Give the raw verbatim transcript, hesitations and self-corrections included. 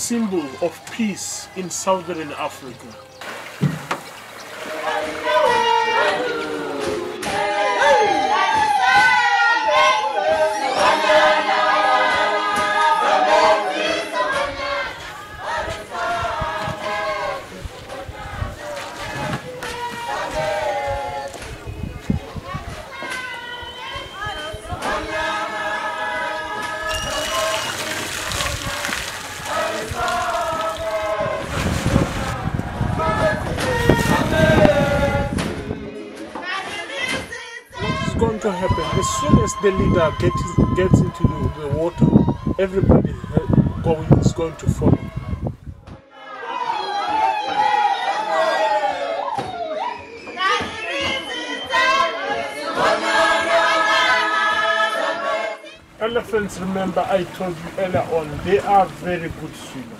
symbol of peace in Southern Africa. Going to happen as soon as the leader gets gets into the, the water, everybody going is going to follow. Elephants, remember I told you earlier on, they are very good swimmers.